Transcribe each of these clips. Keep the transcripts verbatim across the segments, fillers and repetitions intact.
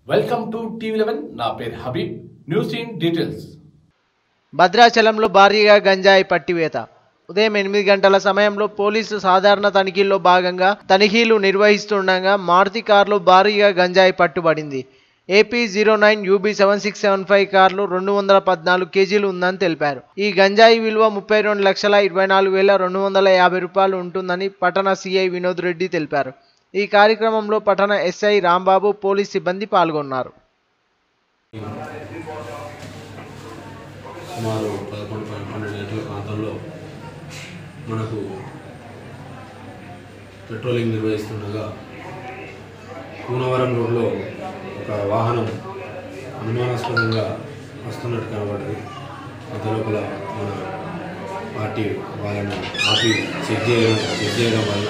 Welcome to TV eleven. నా పేరు Habib. News in details. భద్రాచలంలో భారీగా గంజాయి పట్టివేత. ఉదయం ఎనిమిది గంటల సమయంలో పోలీసు సాధారణ తనిఖీల్లో భాగంగా తనిఖీలు నిర్వహిస్తుండగా మారుతి కారులో భారీగా గంజాయి పట్టుబడింది. AP zero nine UB seven six seven five కార్లు రెండు వందల పద్నాలుగు కేజీలు ఉందని తెలిపారు. ఈ గంజాయి విలువ ముప్పై రెండు లక్షల ఇరవై నాలుగు వేల రెండు వందల యాభై రూపాయలు ఉంటుందని పట్టణ సిఐ వినోద్ రెడ్డి తెలిపారు. ఈ కార్యక్రమంలో పట్టణ ఎస్ఐ రాంబాబు, పోలీస్ సిబ్బంది పాల్గొన్నారు. సుమారు పదకొండు పన్నెండు గంటల ప్రాంతంలో మనకు పెట్రోలింగ్ నిర్వహిస్తుండగా కూనవరం రోడ్లో ఒక వాహనం అనుమానాస్పదంగా వస్తున్నట్టు కనబడ్డది. అంత లోపల మన పార్టీ వాళ్ళని ఆపి చెక్ చేయడం చెక్ చేయడం వలన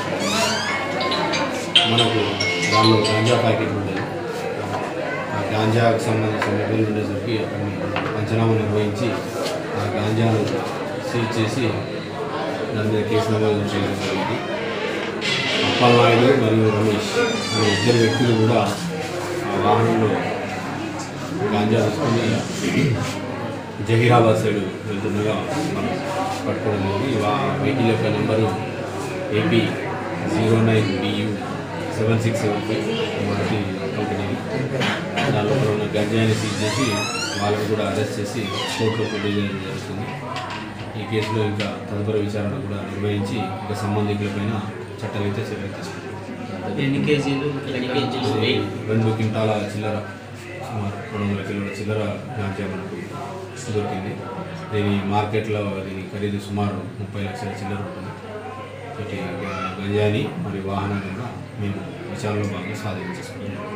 మనకు దానిలో గాంజా ప్యాకెట్ ఉండేది. ఆ గాంజాకు సంబంధించిన మెటీరియల్ ఉండేసరికి అక్కడిని పంచనామా నిర్వహించి ఆ గాంజాను సీజ్ చేసి దాని మీద కేసు నమోదు చేయడం జరిగింది. అప్పలనాయుడు మరియు రమేష్ అనే ఇద్దరు వ్యక్తులు కూడా ఆ వాహనంలో గాంజా తీసుకొని జహీరాబాద్ సైడ్ వెళ్తుండగా మనం పట్టుకోవడం జరిగింది. ఆ వెహికల్ యొక్క number AP zero nine BU seven six seven five Maruti company. దానిలో ఉన్న గంజాయిని సీజ్ చేసి వాళ్ళని కూడా అరెస్ట్ చేసి కోర్టులో ప్రొడ్యూస్ చేయడం జరుగుతుంది. ఈ కేసులో ఇంకా తదుపరి విచారణ కూడా నిర్వహించి ఇంకా సంబంధికులపైన చట్టరీత్యా చర్యలు తీసుకుంటారు. ఎన్ని కేజీలు రెండు క్వింటాల చిల్లర, సుమారు రెండు వందల కిలోల చిల్లర గాంజా మనకు దొరికింది. దీని మార్కెట్లో దీని ఖరీదు సుమారు ముప్పై లక్షల చిల్లర ఉంటుంది. ఇటు గంజాయిని మరియు వాహనాన్ని కూడా మేము విచారణలో భాగంగా స్వాధీనం చేసుకుంటున్నాం.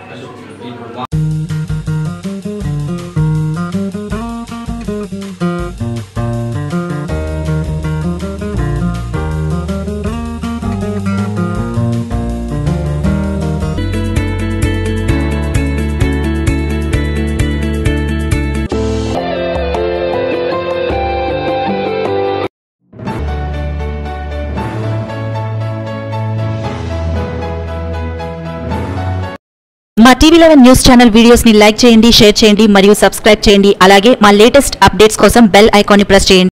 మా TV eleven news channel videos ని లైక్ చేయండి, షేర్ చేయండి మరియు సబ్స్క్రైబ్ చేయండి. అలాగే మా లేటెస్ట్ అప్డేట్స్ కోసం బెల్ ఐకాన్ ని ప్రెస్ చేయండి.